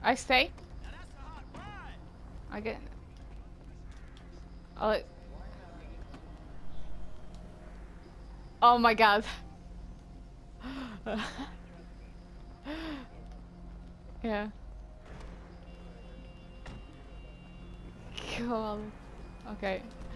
I stay. I get. Oh. Oh my god. Yeah. Cool. Okay.